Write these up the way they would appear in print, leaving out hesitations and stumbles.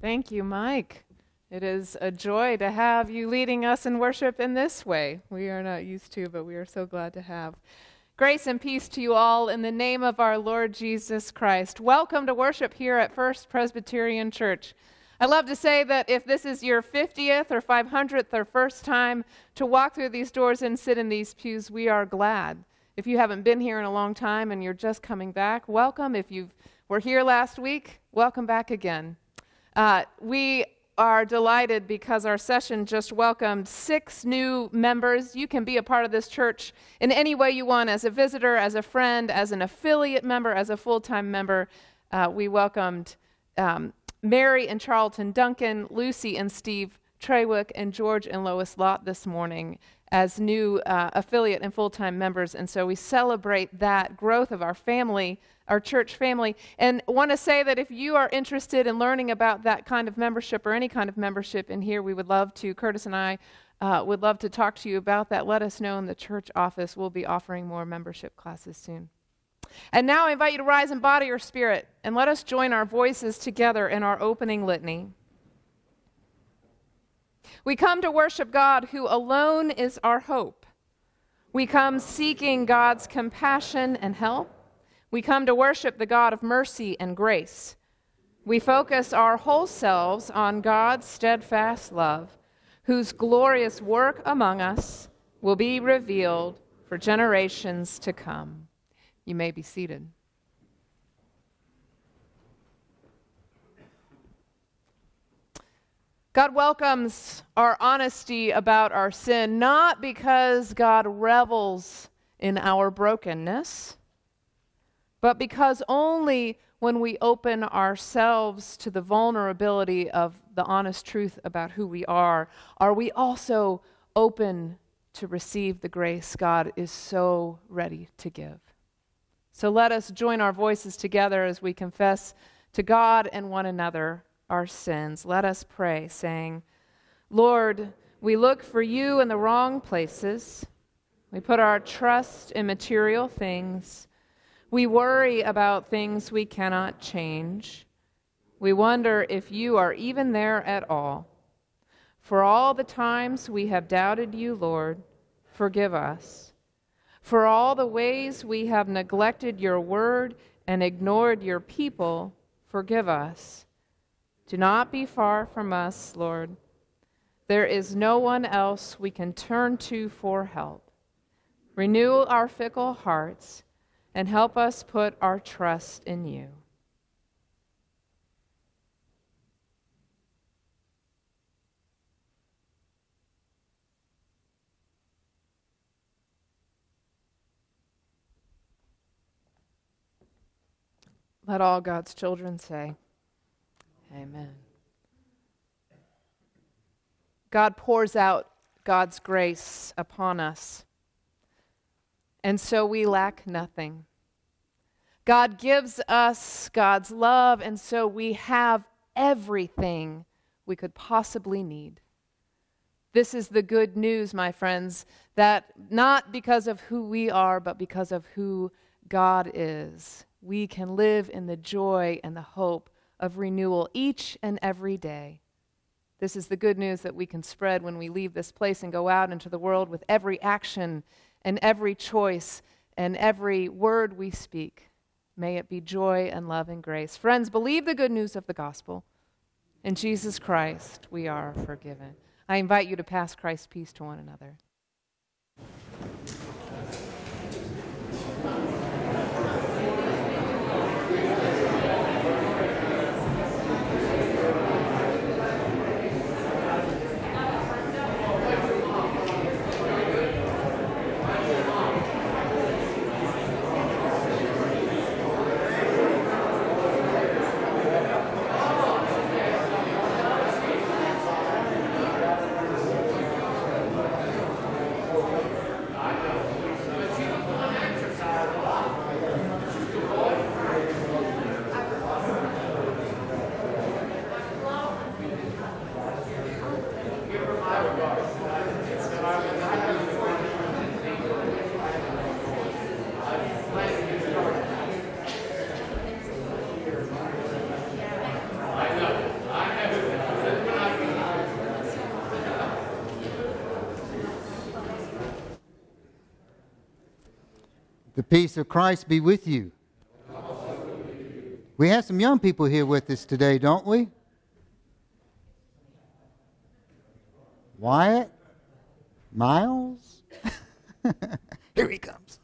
Thank you, Mike. It is a joy to have you leading us in worship in this way. We are not used to, but we are so glad to have. Grace and peace to you all in the name of our Lord Jesus Christ. Welcome to worship here at First Presbyterian Church. I love to say that if this is your 50th or 500th or first time to walk through these doors and sit in these pews, we are glad. If you haven't been here in a long time and you're just coming back, welcome. If you were here last week, welcome back again. We are delighted because our session just welcomed 6 new members. You can be a part of this church in any way you want, as a visitor, as a friend, as an affiliate member, as a full-time member. We welcomed Mary and Charlton Duncan, Lucy and Steve Treywick, and George and Lois Lott this morning as new affiliate and full-time members. And so we celebrate that growth of our family, our church family, and want to say that if you are interested in learning about that kind of membership or any kind of membership in here, we would love to, Curtis and I would love to talk to you about that. Let us know in the church office. We'll be offering more membership classes soon. And now I invite you to rise in body or spirit, and let us join our voices together in our opening litany. We come to worship God, who alone is our hope. We come seeking God's compassion and help. We come to worship the God of mercy and grace. We focus our whole selves on God's steadfast love, whose glorious work among us will be revealed for generations to come. You may be seated. God welcomes our honesty about our sin, not because God revels in our brokenness, but because only when we open ourselves to the vulnerability of the honest truth about who we are we also open to receive the grace God is so ready to give. So let us join our voices together as we confess to God and one another our sins. Let us pray, saying, Lord, we look for you in the wrong places. We put our trust in material things. We worry about things we cannot change. We wonder if you are even there at all. For all the times we have doubted you, Lord, forgive us. For all the ways we have neglected your word and ignored your people, forgive us. Do not be far from us, Lord. There is no one else we can turn to for help. Renew our fickle hearts and help us put our trust in you. Let all God's children say, Amen. God pours out God's grace upon us, and so we lack nothing. God gives us God's love, and so we have everything we could possibly need. This is the good news, my friends, that not because of who we are, but because of who God is, we can live in the joy and the hope of renewal each and every day. This is the good news that we can spread when we leave this place and go out into the world with every action and every choice and every word we speak. May it be joy and love and grace. Friends, believe the good news of the gospel. In Jesus Christ, we are forgiven. I invite you to pass Christ's peace to one another. The peace of Christ be with you. We have some young people here with us today, don't we? Wyatt? Miles? Here he comes.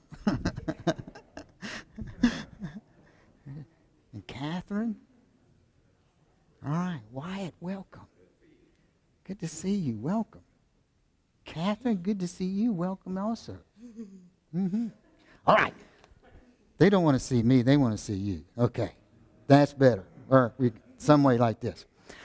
And Catherine? All right, Wyatt, welcome. Good to see you. Welcome. Catherine, good to see you. Welcome also. Mm-hmm. All right. They don't want to see me. They want to see you. Okay. That's better. Or some way like this.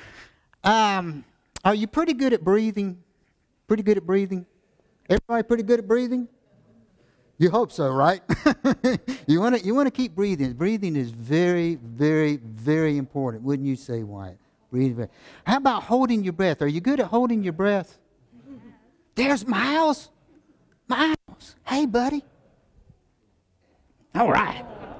Are you pretty good at breathing? Pretty good at breathing? Everybody pretty good at breathing? You hope so, right? You want to keep breathing. Breathing is very, very, very important. Wouldn't you say, Wyatt? Breathing. How about holding your breath? Are you good at holding your breath? There's Miles. Miles. Hey, buddy. All right.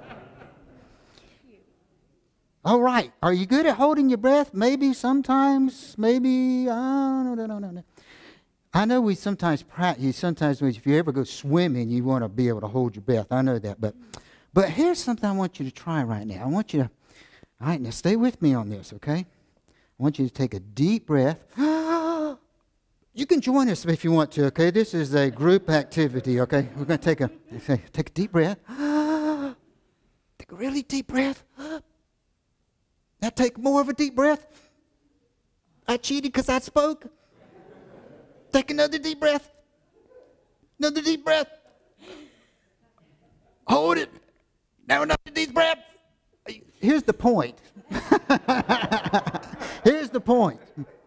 All right. Are you good at holding your breath? Maybe sometimes. Maybe. No. I know we sometimes practice. Sometimes if you ever go swimming, you want to be able to hold your breath. I know that. But here's something I want you to try right now. I want you to. All right. Now stay with me on this, okay? I want you to take a deep breath. You can join us if you want to, okay? This is a group activity, okay? We're going to take a deep breath. Take a really deep breath. Now take more of a deep breath. I cheated because I spoke. Take another deep breath. Another deep breath. Hold it. Now another deep breath. Here's the point. Here's the point.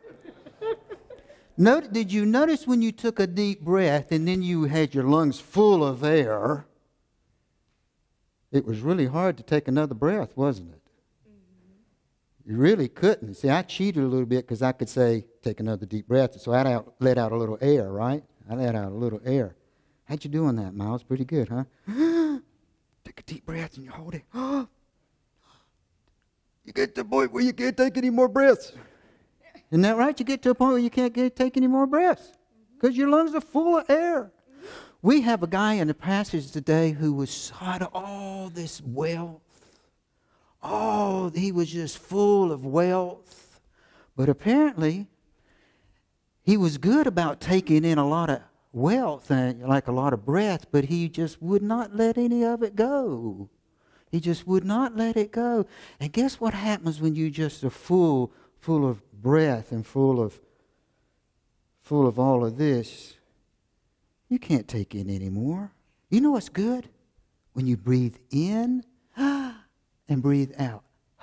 Did you notice when you took a deep breath and then you had your lungs full of air, it was really hard to take another breath, wasn't it? You really couldn't. See, I cheated a little bit because I could say, take another deep breath. So I let out a little air, right? I let out a little air. How'd you do on that, Miles? Pretty good, huh? Take a deep breath and you hold it. You get to the point where you can't take any more breaths. Isn't that right? You get to a point where you can't take any more breaths because your lungs are full of air. We have a guy in the passage today who was sought all this wealth. Oh, he was just full of wealth. But apparently, he was good about taking in a lot of wealth and like a lot of breath, but he just would not let any of it go. He just would not let it go. And guess what happens when you just are full of breath and full of all of this? You can't take in anymore. You know what's good? When you breathe in and breathe out.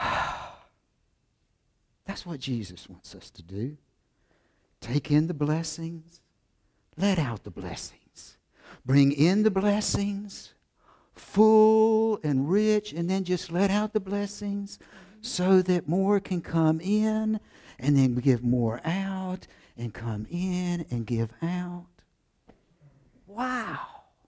That's what Jesus wants us to do. Take in the blessings. Let out the blessings. Bring in the blessings. Full and rich. And then just let out the blessings so that more can come in. And then give more out. And come in and give out. Wow.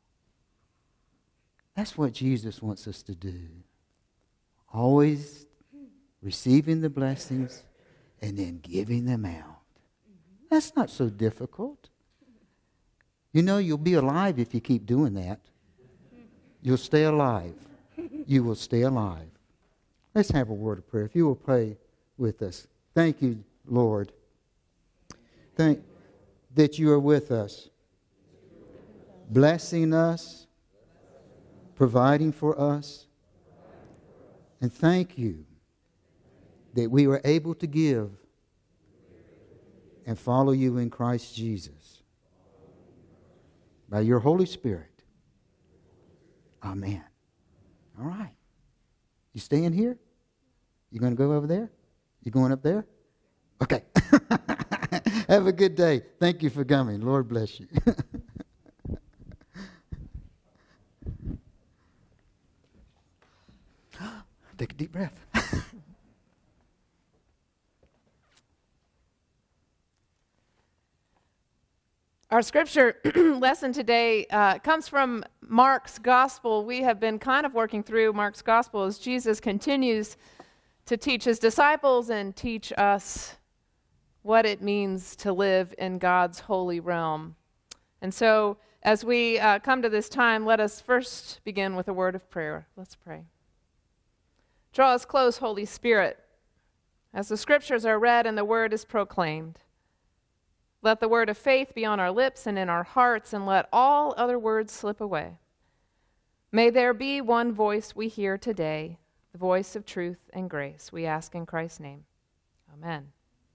That's what Jesus wants us to do. Always receiving the blessings and then giving them out. That's not so difficult. You know, you'll be alive if you keep doing that. You'll stay alive. You will stay alive. Let's have a word of prayer. If you will pray with us. Thank you, Lord. Thank that you are with us. Blessing us. Providing for us. And thank you that we were able to give and follow you in Christ Jesus. By your Holy Spirit. Amen. All right. You staying here? You going to go over there? You going up there? Okay. Have a good day. Thank you for coming. Lord bless you. Take a deep breath. Our scripture lesson today comes from Mark's gospel. We have been kind of working through Mark's gospel as Jesus continues to teach his disciples and teach us what it means to live in God's holy realm. And so, as we come to this time, let us first begin with a word of prayer. Let's pray. Draw us close, Holy Spirit, as the scriptures are read and the word is proclaimed. Let the word of faith be on our lips and in our hearts, and let all other words slip away. May there be one voice we hear today, the voice of truth and grace. We ask in Christ's name. Amen.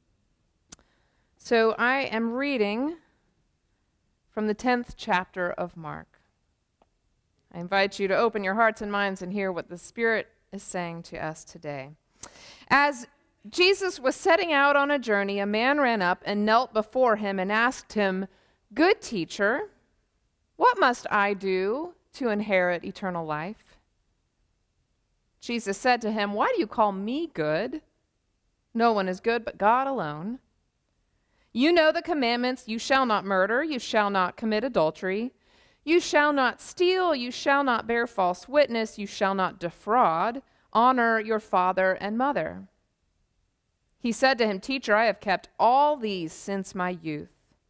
So I am reading from the 10th chapter of Mark. I invite you to open your hearts and minds and hear what the Spirit is saying to us today. As Jesus was setting out on a journey, a man ran up and knelt before him and asked him, "Good teacher, what must I do to inherit eternal life?" Jesus said to him, "Why do you call me good? No one is good but God alone. You know the commandments: you shall not murder, you shall not commit adultery, you shall not steal, you shall not bear false witness, you shall not defraud, honor your father and mother." He said to him, "Teacher, I have kept all these since my youth."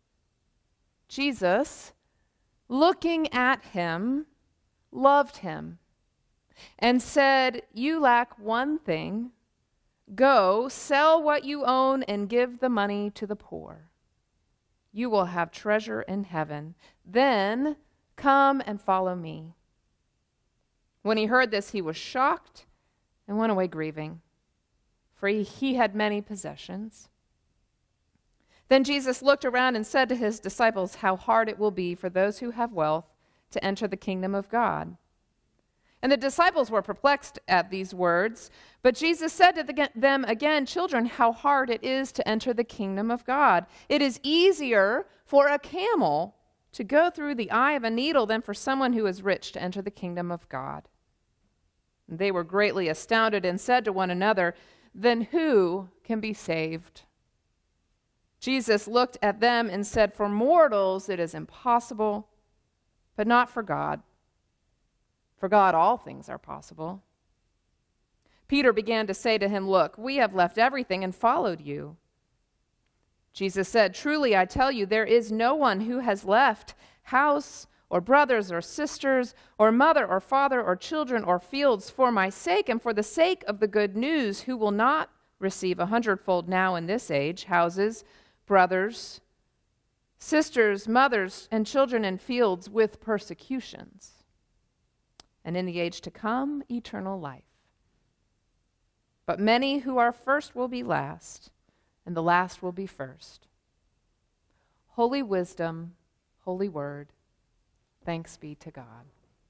Jesus, looking at him, loved him and said, "You lack one thing. Go, sell what you own and give the money to the poor. You will have treasure in heaven. Then come and follow me." When he heard this, he was shocked and went away grieving, for he had many possessions. Then Jesus looked around and said to his disciples, "How hard it will be for those who have wealth to enter the kingdom of God." And the disciples were perplexed at these words. But Jesus said to them again, "Children, how hard it is to enter the kingdom of God. It is easier for a camel to go through the eye of a needle than for someone who is rich to enter the kingdom of God." And they were greatly astounded and said to one another, "Then who can be saved?" Jesus looked at them and said, "For mortals it is impossible, but not for God. For God all things are possible." Peter began to say to him, "Look, we have left everything and followed you." Jesus said, "Truly I tell you, there is no one who has left house or brothers or sisters or mother or father or children or fields for my sake and for the sake of the good news, who will not receive 100-fold now in this age, houses, brothers, sisters, mothers, and children and fields with persecutions, and in the age to come, eternal life. But many who are first will be last, and the last will be first." Holy wisdom, holy word, thanks be to God.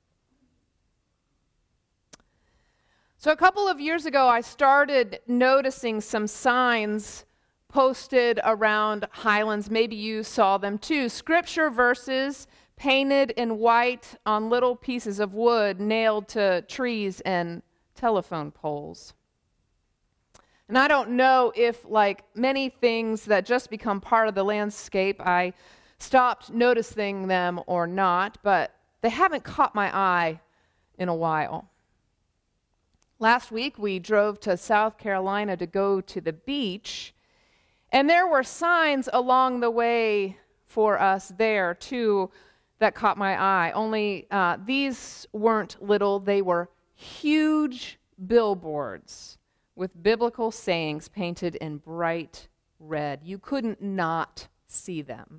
So a couple of years ago, I started noticing some signs posted around Highlands. Maybe you saw them too. Scripture verses painted in white on little pieces of wood nailed to trees and telephone poles. And I don't know if, like many things that just become part of the landscape, I stopped noticing them or not, but they haven't caught my eye in a while. Last week, we drove to South Carolina to go to the beach, and there were signs along the way for us there, too, that caught my eye. Only these weren't little, they were huge billboards with biblical sayings painted in bright red. You couldn't not see them.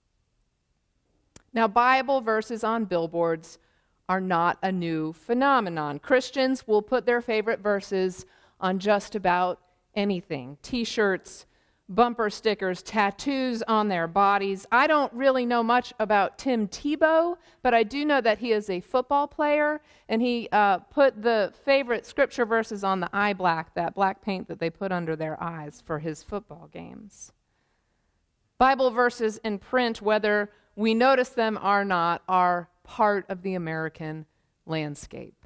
Now, Bible verses on billboards are not a new phenomenon. Christians will put their favorite verses on just about anything. T-shirts, bumper stickers, tattoos on their bodies. I don't really know much about Tim Tebow, but I do know that he is a football player, and he put the favorite scripture verses on the eye black, that black paint that they put under their eyes for his football games. Bible verses in print, whether we notice them or not, are part of the American landscape.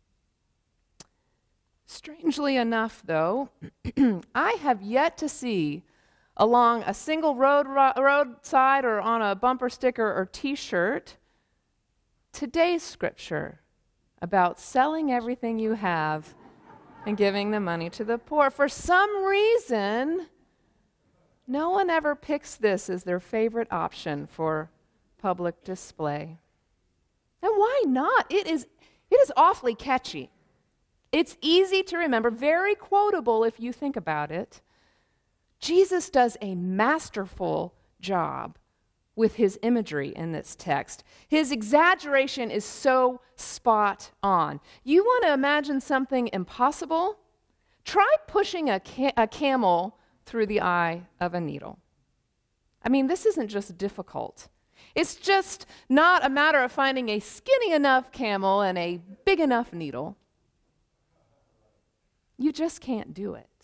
Strangely enough, though, I have yet to see along a single roadside or on a bumper sticker or T-shirt today's scripture about selling everything you have and giving the money to the poor. For some reason, no one ever picks this as their favorite option for public display. And why not? It is awfully catchy. It's easy to remember, very quotable if you think about it. Jesus does a masterful job with his imagery in this text. His exaggeration is so spot on. You want to imagine something impossible? Try pushing a camel through the eye of a needle. I mean, this isn't just difficult. It's just not a matter of finding a skinny enough camel and a big enough needle. You just can't do it.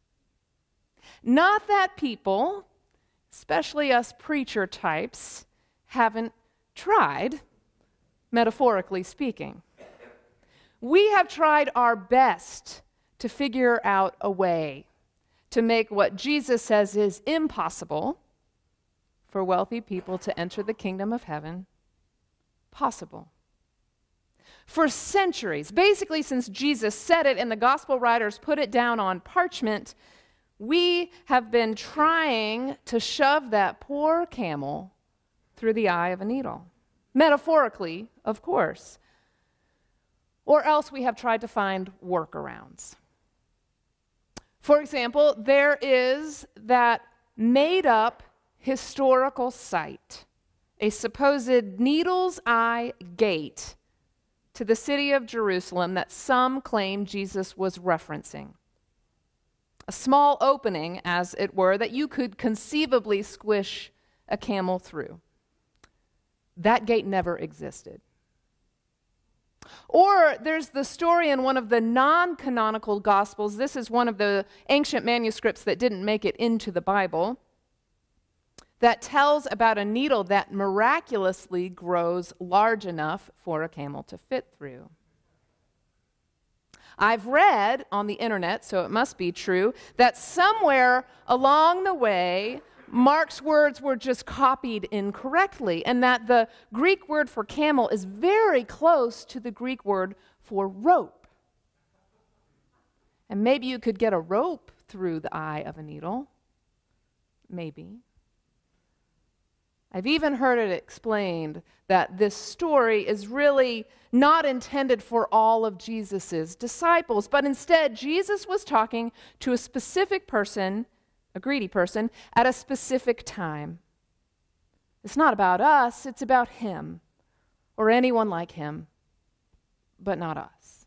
Not that people, especially us preacher types, haven't tried, metaphorically speaking. We have tried our best to figure out a way to make what Jesus says is impossible for wealthy people to enter the kingdom of heaven possible. For centuries, basically since Jesus said it and the gospel writers put it down on parchment, we have been trying to shove that poor camel through the eye of a needle. Metaphorically, of course. Or else we have tried to find workarounds. For example, there is that made-up historical site, a supposed needle's eye gate to the city of Jerusalem that some claim Jesus was referencing. A small opening, as it were, that you could conceivably squish a camel through. That gate never existed. Or there's the story in one of the non-canonical Gospels. This is one of the ancient manuscripts that didn't make it into the Bible, that tells about a needle that miraculously grows large enough for a camel to fit through. I've read on the internet, so it must be true, that somewhere along the way, Mark's words were just copied incorrectly, and that the Greek word for camel is very close to the Greek word for rope. And maybe you could get a rope through the eye of a needle. Maybe. I've even heard it explained that this story is really not intended for all of Jesus' disciples, but instead Jesus was talking to a specific person, a greedy person, at a specific time. It's not about us, it's about him, or anyone like him, but not us.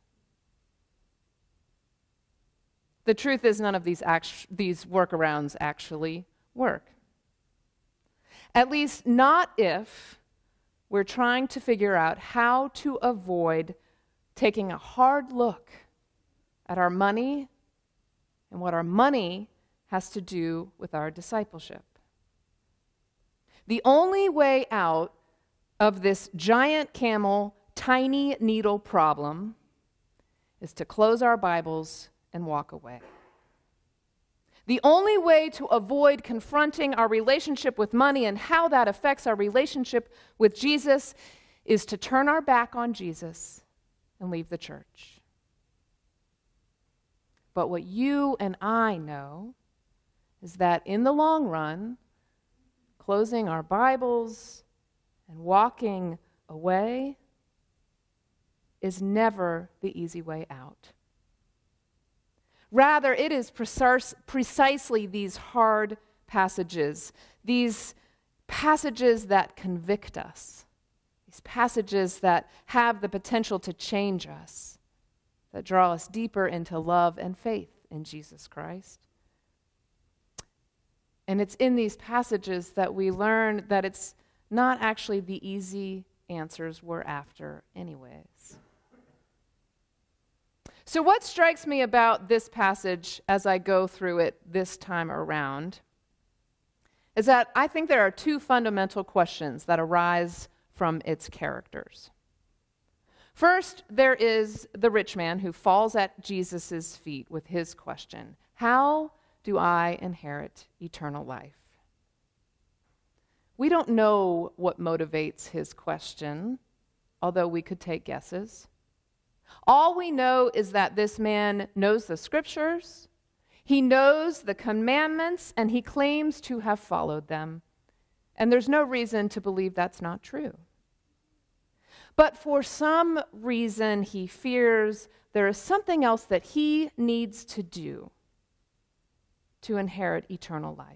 The truth is none of these workarounds actually work. At least not if we're trying to figure out how to avoid taking a hard look at our money and what our money has to do with our discipleship. The only way out of this giant camel, tiny needle problem is to close our Bibles and walk away. The only way to avoid confronting our relationship with money and how that affects our relationship with Jesus is to turn our back on Jesus and leave the church. But what you and I know is that in the long run, closing our Bibles and walking away is never the easy way out. Rather, it is precisely these hard passages, these passages that convict us, these passages that have the potential to change us, that draw us deeper into love and faith in Jesus Christ. And it's in these passages that we learn that it's not actually the easy answers we're after anyways. So what strikes me about this passage as I go through it this time around is that I think there are two fundamental questions that arise from its characters. First, there is the rich man who falls at Jesus' feet with his question, how do I inherit eternal life? We don't know what motivates his question, although we could take guesses. All we know is that this man knows the scriptures, he knows the commandments, and he claims to have followed them. And there's no reason to believe that's not true. But for some reason, he fears there is something else that he needs to do to inherit eternal life.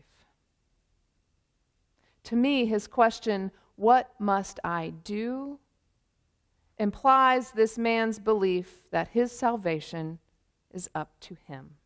To me, his question, "What must I do?" implies this man's belief that his salvation is up to him.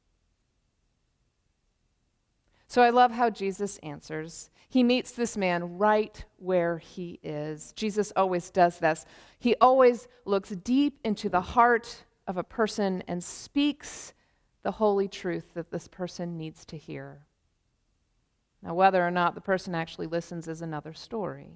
So I love how Jesus answers. He meets this man right where he is. Jesus always does this. He always looks deep into the heart of a person and speaks the holy truth that this person needs to hear. Now, whether or not the person actually listens is another story.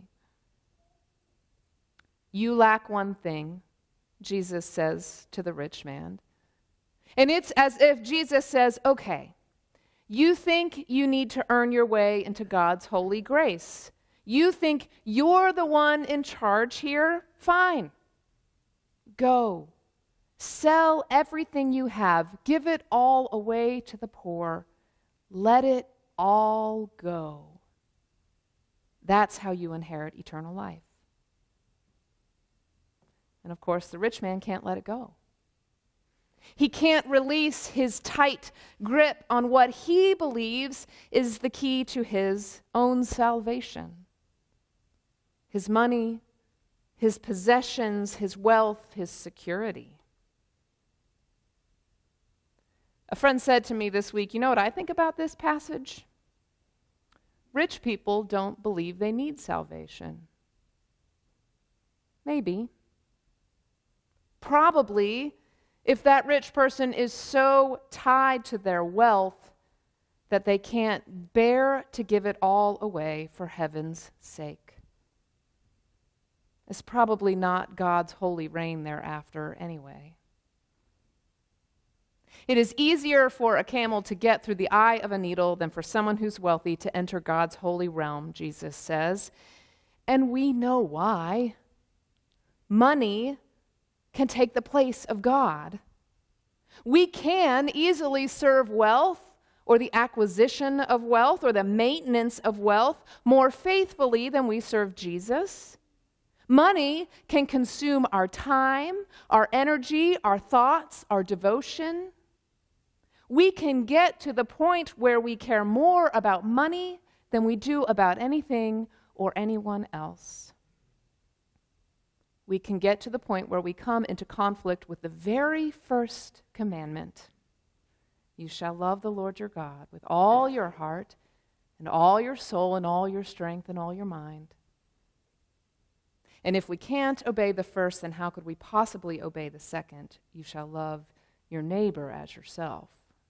"You lack one thing," Jesus says to the rich man. And it's as if Jesus says, okay, you think you need to earn your way into God's holy grace. You think you're the one in charge here? Fine. Go. Sell everything you have. Give it all away to the poor. Let it all go. That's how you inherit eternal life. And of course, the rich man can't let it go. He can't release his tight grip on what he believes is the key to his own salvation. His money, his possessions, his wealth, his security. A friend said to me this week, "You know what I think about this passage? Rich people don't believe they need salvation." Maybe. Probably, if that rich person is so tied to their wealth that they can't bear to give it all away for heaven's sake. It's probably not God's holy reign thereafter anyway. It is easier for a camel to get through the eye of a needle than for someone who's wealthy to enter God's holy realm, Jesus says. And we know why. Money can take the place of God. We can easily serve wealth or the acquisition of wealth or the maintenance of wealth more faithfully than we serve Jesus. Money can consume our time, our energy, our thoughts, our devotion. We can get to the point where we care more about money than we do about anything or anyone else. We can get to the point where we come into conflict with the very first commandment. You shall love the Lord your God with all your heart and all your soul and all your strength and all your mind. And if we can't obey the first, then how could we possibly obey the second? You shall love your neighbor as yourself.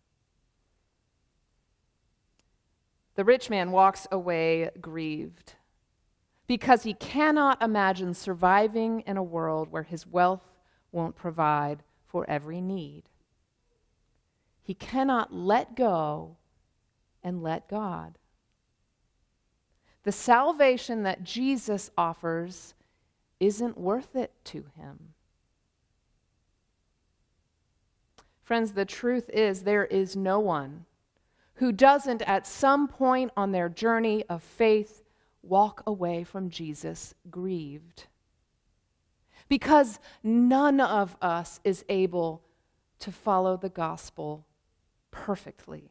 The rich man walks away grieved because he cannot imagine surviving in a world where his wealth won't provide for every need. He cannot let go and let God. The salvation that Jesus offers isn't worth it to him. Friends, the truth is there is no one who doesn't at some point on their journey of faith walk away from Jesus grieved. Because none of us is able to follow the gospel perfectly.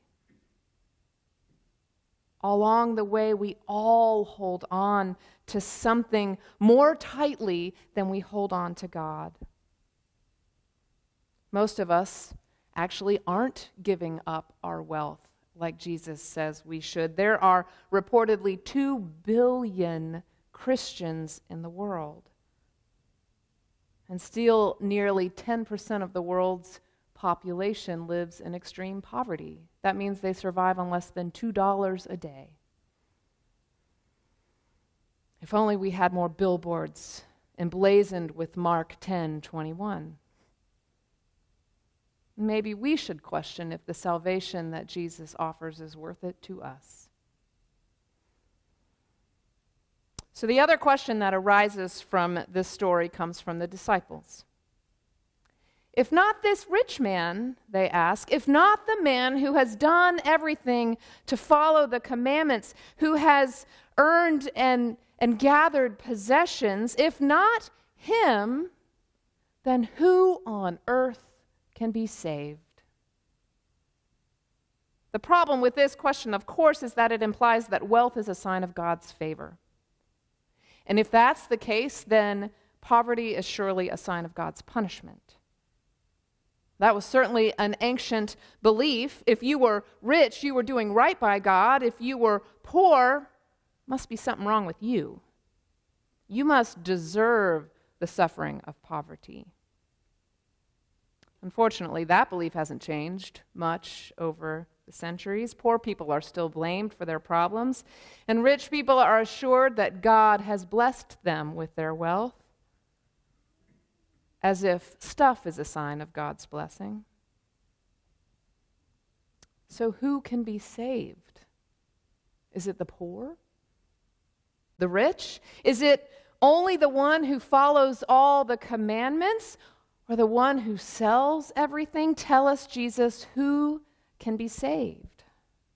Along the way, we all hold on to something more tightly than we hold on to God. Most of us actually aren't giving up our wealth like Jesus says we should. There are reportedly 2 billion Christians in the world. And still nearly 10% of the world's population lives in extreme poverty. That means they survive on less than $2 a day. If only we had more billboards emblazoned with Mark 10:21. Maybe we should question if the salvation that Jesus offers is worth it to us. So the other question that arises from this story comes from the disciples. If not this rich man, they ask, if not the man who has done everything to follow the commandments, who has earned and gathered possessions. If not him, then who on earth can be saved? The problem with this question, of course, is that it implies that wealth is a sign of God's favor. And if that's the case, then poverty is surely a sign of God's punishment. That was certainly an ancient belief. If you were rich, you were doing right by God. If you were poor, must be something wrong with you. You must deserve the suffering of poverty. Unfortunately, that belief hasn't changed much over the centuries. Poor people are still blamed for their problems, and rich people are assured that God has blessed them with their wealth, as if stuff is a sign of God's blessing. So who can be saved? Is it the poor? The rich? Is it only the one who follows all the commandments, or the one who sells everything? Tell us, Jesus, who can be saved?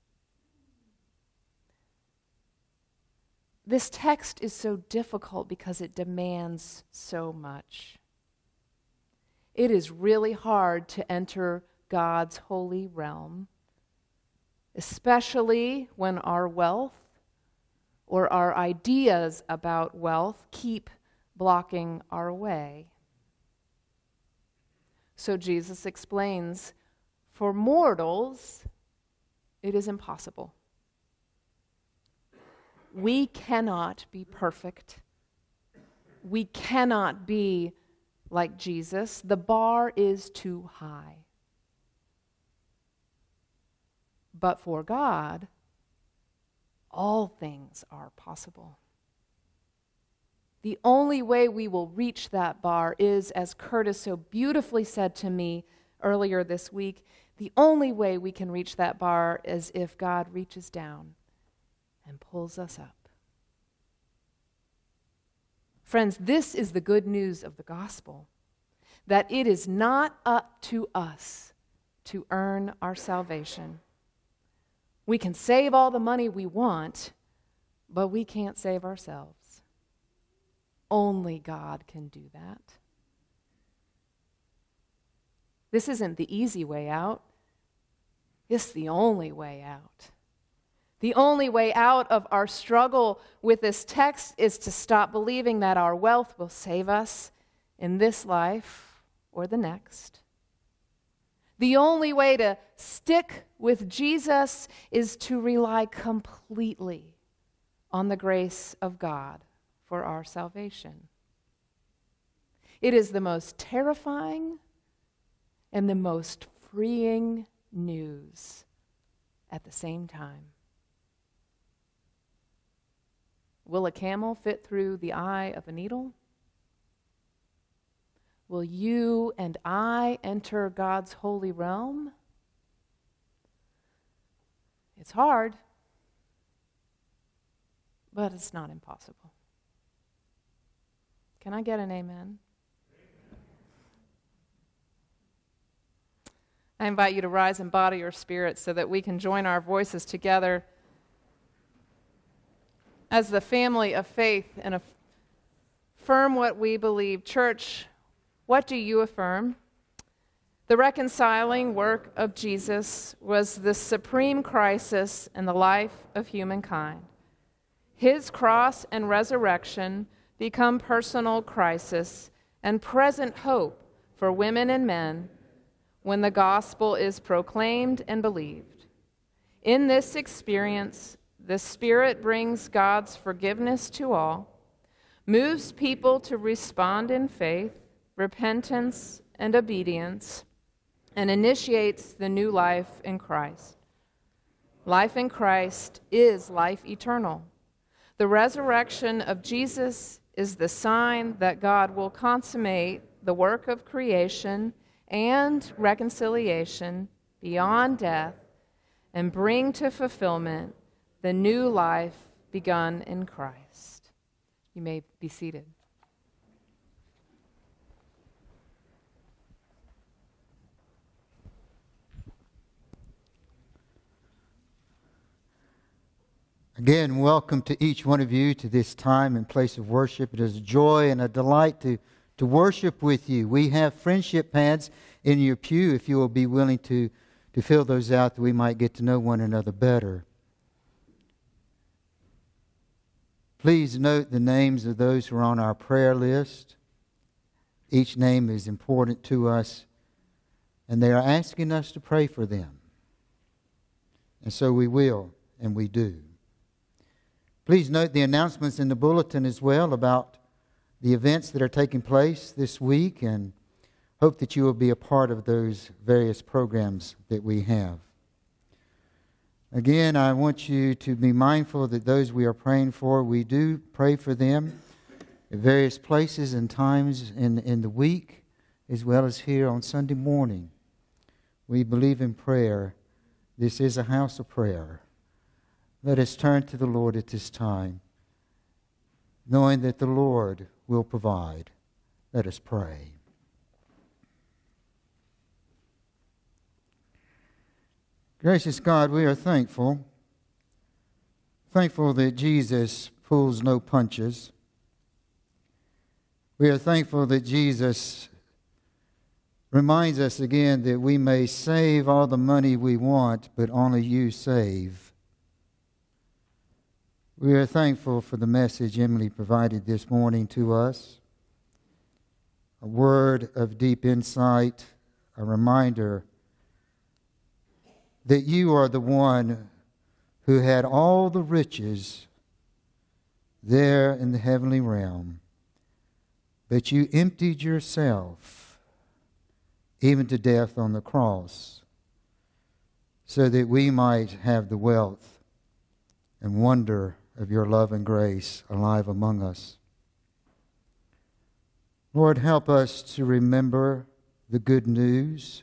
This text is so difficult because it demands so much. It is really hard to enter God's holy realm, especially when our wealth or our ideas about wealth keep blocking our way. So Jesus explains, for mortals, it is impossible. We cannot be perfect. We cannot be like Jesus. The bar is too high. But for God, all things are possible. The only way we will reach that bar is, as Curtis so beautifully said to me earlier this week, the only way we can reach that bar is if God reaches down and pulls us up. Friends, this is the good news of the gospel, that it is not up to us to earn our salvation. We can save all the money we want, but we can't save ourselves. Only God can do that. This isn't the easy way out. It's the only way out. The only way out of our struggle with this text is to stop believing that our wealth will save us in this life or the next. The only way to stick with Jesus is to rely completely on the grace of God for our salvation. It is the most terrifying and the most freeing news at the same time. Will a camel fit through the eye of a needle? Will you and I enter God's holy realm? It's hard, but it's not impossible. Can I get an amen? I invite you to rise in body or spirit so that we can join our voices together as the family of faith and affirm what we believe. Church, what do you affirm? The reconciling work of Jesus was the supreme crisis in the life of humankind. His cross and resurrection become personal crisis and present hope for women and men when the gospel is proclaimed and believed. In this experience, the Spirit brings God's forgiveness to all, moves people to respond in faith, repentance, and obedience, and initiates the new life in Christ. Life in Christ is life eternal. The resurrection of Jesus is the sign that God will consummate the work of creation and reconciliation beyond death and bring to fulfillment the new life begun in Christ. You may be seated. Again, welcome to each one of you to this time and place of worship. It is a joy and a delight to worship with you. We have friendship pads in your pew if you will be willing to fill those out that we might get to know one another better. Please note the names of those who are on our prayer list. Each name is important to us, and they are asking us to pray for them. And so we will, and we do. Please note the announcements in the bulletin as well about the events that are taking place this week, and hope that you will be a part of those various programs that we have. Again, I want you to be mindful that those we are praying for, we do pray for them at various places and times in the week, as well as here on Sunday morning. We believe in prayer. This is a house of prayer. Let us turn to the Lord at this time, knowing that the Lord will provide. Let us pray. Gracious God, we are thankful. Thankful that Jesus pulls no punches. We are thankful that Jesus reminds us again that we may save all the money we want, but only you save. We are thankful for the message Emily provided this morning to us. A word of deep insight, a reminder that you are the one who had all the riches there in the heavenly realm, but you emptied yourself even to death on the cross so that we might have the wealth and wonder of your love and grace alive among us. Lord, help us to remember the good news,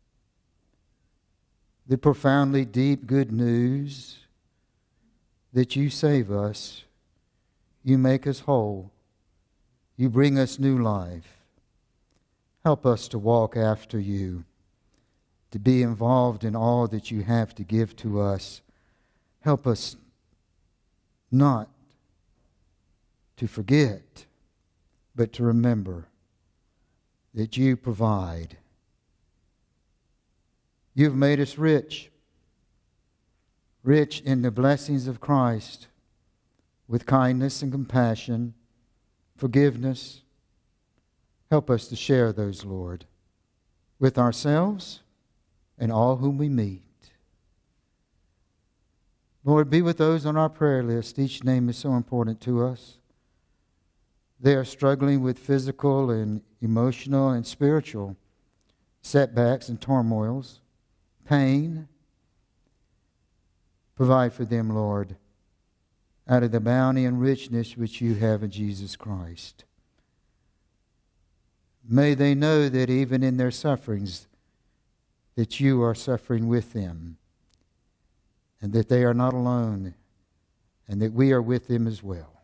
the profoundly deep good news that you save us, you make us whole, you bring us new life. Help us to walk after you, to be involved in all that you have to give to us. Help us not to forget, but to remember that you provide. You've made us rich, rich in the blessings of Christ, with kindness and compassion, forgiveness. Help us to share those, Lord, with ourselves and all whom we meet. Lord, be with those on our prayer list. Each name is so important to us. They are struggling with physical and emotional and spiritual setbacks and turmoils, pain. Provide for them, Lord, out of the bounty and richness which you have in Jesus Christ. May they know that even in their sufferings, that you are suffering with them, and that they are not alone, and that we are with them as well.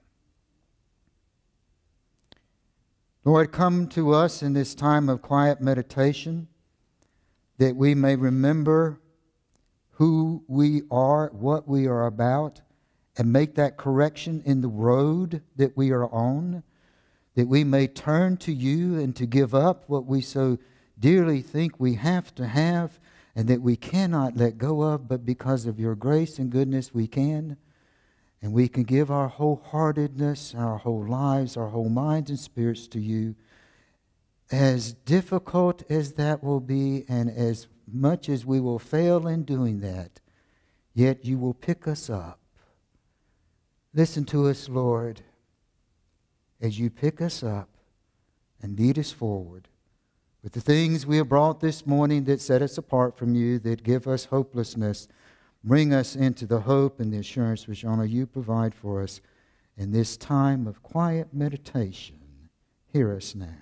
Lord, come to us in this time of quiet meditation, that we may remember who we are, what we are about, and make that correction in the road that we are on, that we may turn to you and to give up what we so dearly think we have to have and that we cannot let go of, but because of your grace and goodness we can. And we can give our wholeheartedness, our whole lives, our whole minds and spirits to you. As difficult as that will be, and as much as we will fail in doing that, yet you will pick us up. Listen to us, Lord, as you pick us up and lead us forward with the things we have brought this morning that set us apart from you, that give us hopelessness. Bring us into the hope and the assurance which only you provide for us in this time of quiet meditation. Hear us now.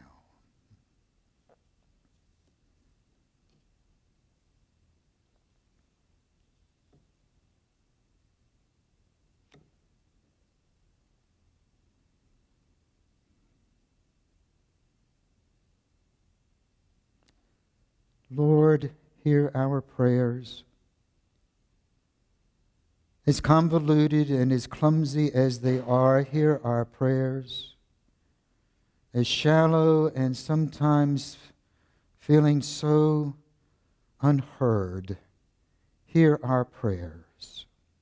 Lord, hear our prayers as convoluted and as clumsy as they are, hear our prayers. As shallow and sometimes feeling so unheard, hear our prayers.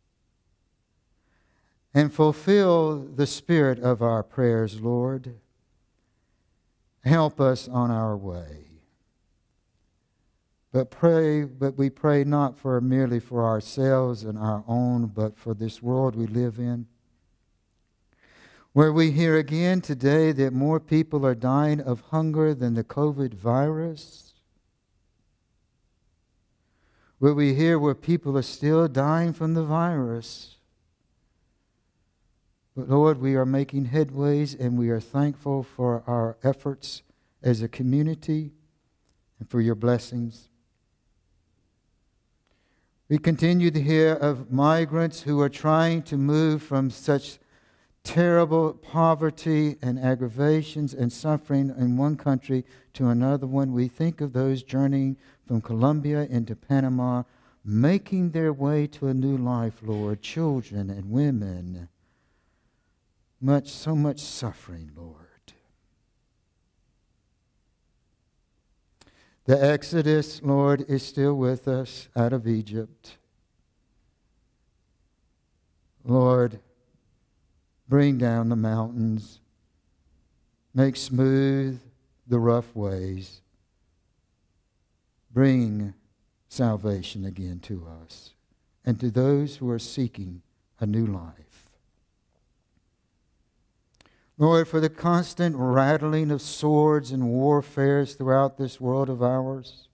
And fulfill the spirit of our prayers, Lord. Help us on our way. But we pray not merely for ourselves and our own, but for this world we live in, where we hear again today that more people are dying of hunger than the COVID virus, where we hear where people are still dying from the virus. But Lord, we are making headways, and we are thankful for our efforts as a community and for your blessings. We continue to hear of migrants who are trying to move from such terrible poverty and aggravations and suffering in one country to another one. We think of those journeying from Colombia into Panama, making their way to a new life, Lord. Children and women. So much suffering, Lord. The Exodus, Lord, is still with us out of Egypt. Lord, bring down the mountains. Make smooth the rough ways. Bring salvation again to us and to those who are seeking a new life. Lord, for the constant rattling of swords and warfares throughout this world of ours,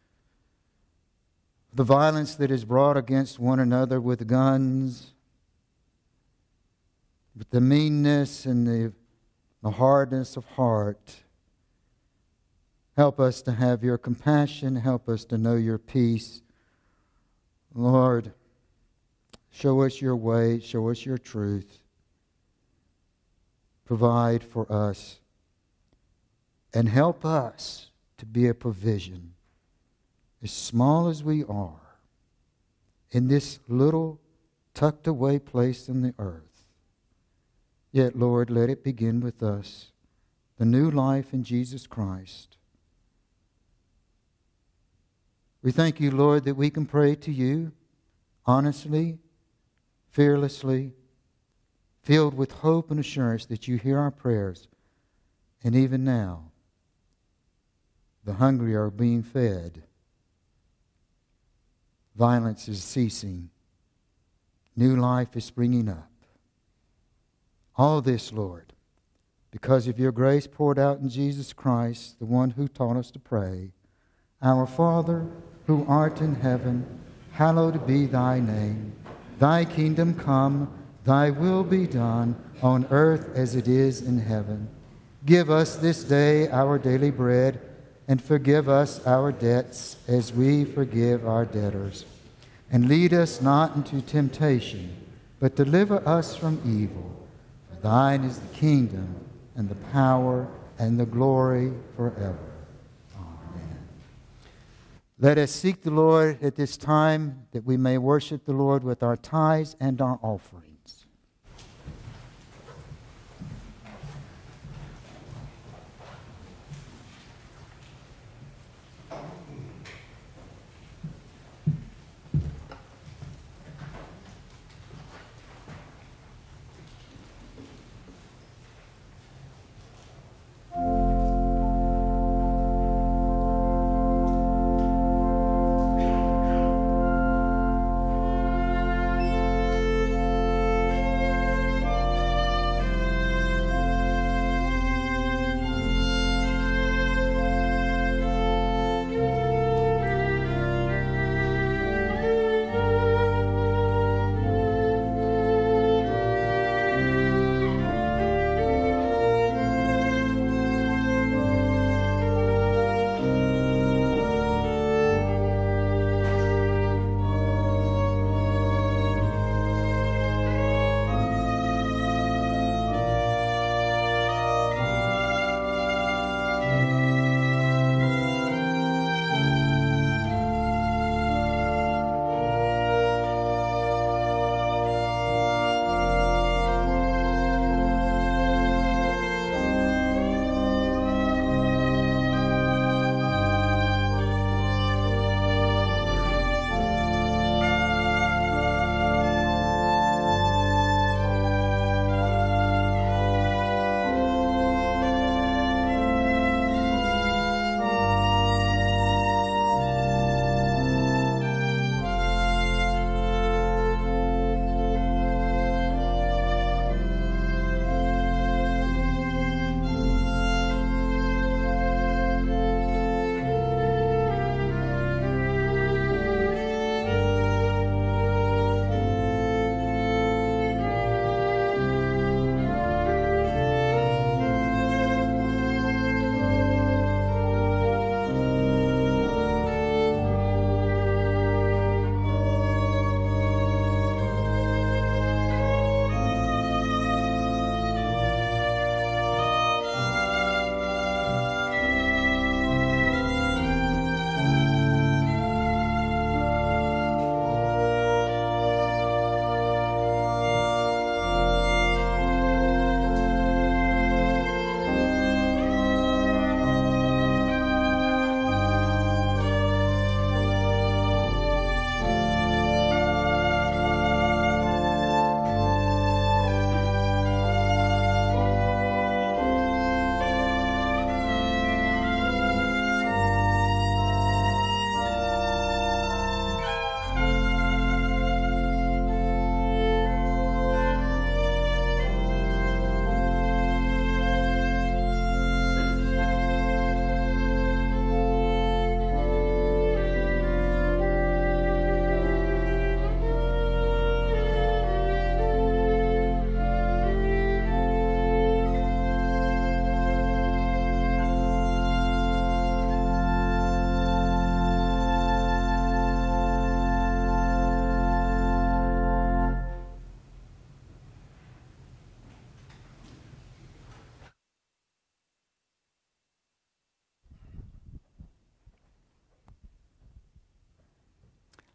the violence that is brought against one another with guns, with the meanness and the hardness of heart, help us to have your compassion, help us to know your peace. Lord, show us your way, show us your truth. Provide for us and help us to be a provision, as small as we are, in this little tucked away place in the earth. Yet, Lord, let it begin with us, the new life in Jesus Christ. We thank you, Lord, that we can pray to you honestly, fearlessly, filled with hope and assurance that you hear our prayers. And even now, the hungry are being fed. Violence is ceasing. New life is springing up. All this, Lord, because of your grace poured out in Jesus Christ, the one who taught us to pray. Our Father, who art in heaven, hallowed be thy name. Thy kingdom come, thy will be done on earth as it is in heaven. Give us this day our daily bread, and forgive us our debts as we forgive our debtors. And lead us not into temptation, but deliver us from evil. For thine is the kingdom, and the power, and the glory forever. Amen. Let us seek the Lord at this time, that we may worship the Lord with our tithes and our offerings.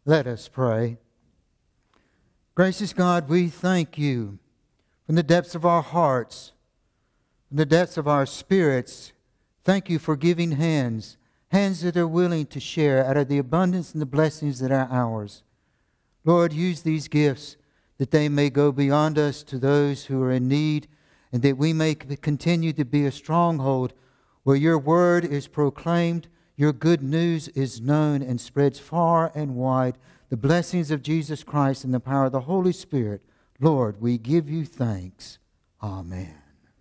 Let us pray. Gracious God, we thank you from the depths of our hearts, from the depths of our spirits. Thank you for giving hands that are willing to share out of the abundance and the blessings that are ours. Lord, use these gifts that they may go beyond us to those who are in need, and that we may continue to be a stronghold where your word is proclaimed, your good news is known and spreads far and wide. The blessings of Jesus Christ and the power of the Holy Spirit. Lord, we give you thanks. Amen.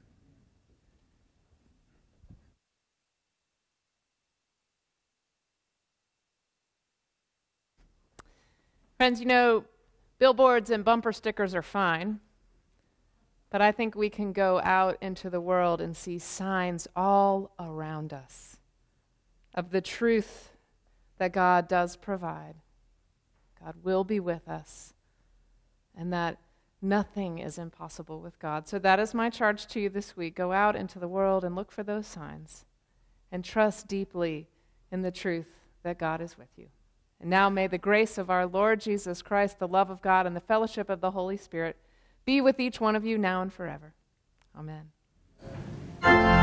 Friends, you know, billboards and bumper stickers are fine, but I think we can go out into the world and see signs all around us of the truth that God does provide. God will be with us, and that nothing is impossible with God. So that is my charge to you this week. Go out into the world and look for those signs, and trust deeply in the truth that God is with you. And now may the grace of our Lord Jesus Christ, the love of God, and the fellowship of the Holy Spirit be with each one of you now and forever. Amen.